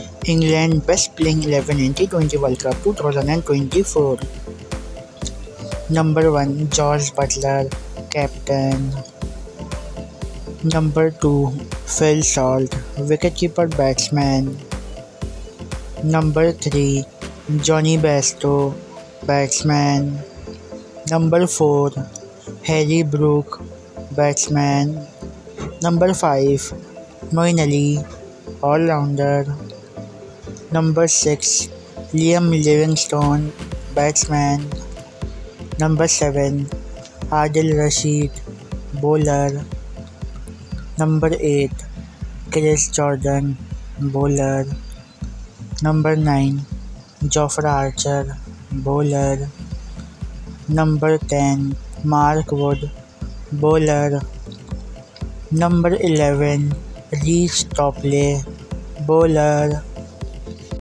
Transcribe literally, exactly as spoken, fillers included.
England best playing eleven in T twenty World Cup twenty twenty-four. Number one George Butler, captain. Number two Phil Salt, wicketkeeper batsman. Number three Johnny Bairstow, batsman. Number four Harry Brook, batsman. Number five Moeen Ali, all-rounder. Number six Liam Livingstone, batsman. Number seven Adil Rashid, bowler. Number eight Chris Jordan, bowler. Number nine Jofra Archer, bowler. Number ten Mark Wood, bowler. Number eleven Reece Topley, bowler.